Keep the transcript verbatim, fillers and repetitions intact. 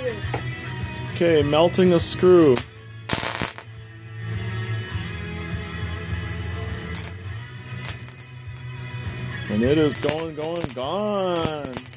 Okay, melting a screw. And it is going, going, gone.